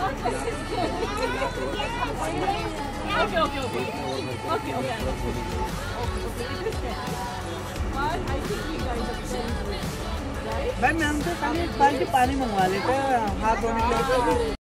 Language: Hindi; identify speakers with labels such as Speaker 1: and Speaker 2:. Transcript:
Speaker 1: भाई मैं हमसे खाली एक बाल्टी पानी मंगवा लेते हैं हाथ धोने के लिए।